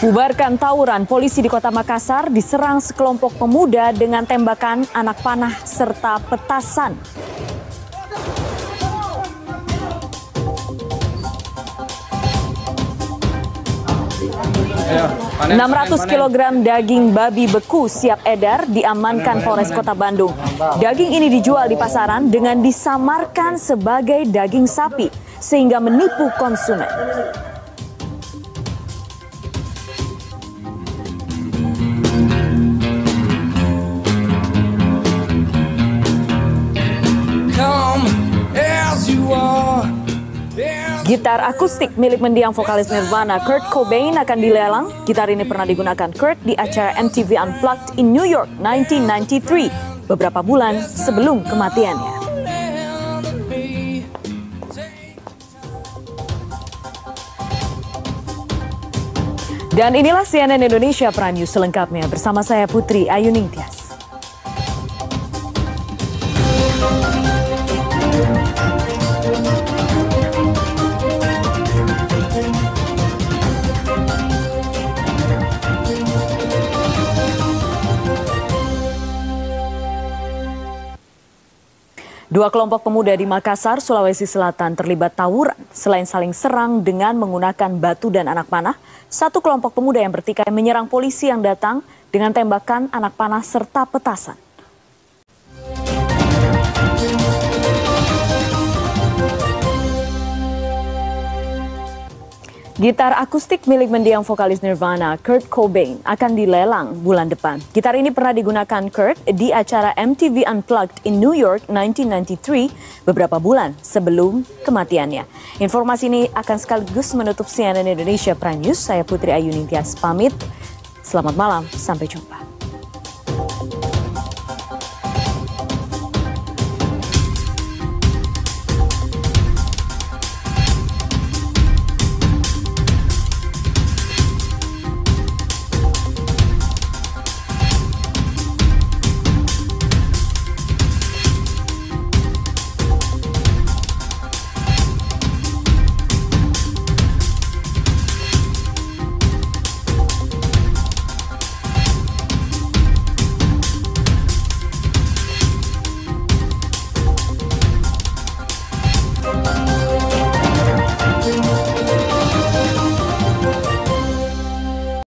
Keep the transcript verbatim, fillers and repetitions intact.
Bubarkan tawuran, polisi di Kota Makassar diserang sekelompok pemuda dengan tembakan anak panah serta petasan. enam ratus kilogram daging babi beku siap edar diamankan Polres Kota Bandung. Daging ini dijual di pasaran dengan disamarkan sebagai daging sapi sehingga menipu konsumen. Gitar akustik milik mendiang vokalis Nirvana Kurt Cobain akan dilelang. Gitar ini pernah digunakan Kurt di acara M T V Unplugged in New York nineteen ninety-three beberapa bulan sebelum kematiannya. Dan inilah C N N Indonesia Prime News selengkapnya bersama saya Putri Ayuning Tias. Dua kelompok pemuda di Makassar, Sulawesi Selatan terlibat tawuran. Selain saling serang dengan menggunakan batu dan anak panah, satu kelompok pemuda yang bertikai menyerang polisi yang datang dengan tembakan anak panah serta petasan. Gitar akustik milik mendiang vokalis Nirvana, Kurt Cobain, akan dilelang bulan depan. Gitar ini pernah digunakan Kurt di acara M T V Unplugged in New York nineteen ninety-three beberapa bulan sebelum kematiannya. Informasi ini akan sekaligus menutup C N N Indonesia Prime News. Saya Putri Ayuning Tias pamit. Selamat malam, sampai jumpa.